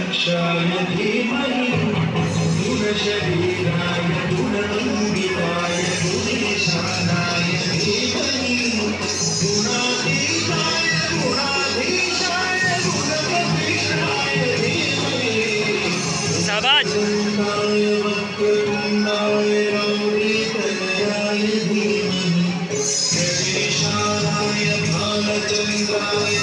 कल्पवृक्षाय धीमहि गुणशरीराय गुणमण्डिताय गुणेशानाय धीमहि गुणातीताय गुणाधीशाय गुणप्रविष्टाय धीमहि शाबाश वक्रतुण्डाय गौरीतनयाय धीमहि गणेशानाय भालचन्द्राय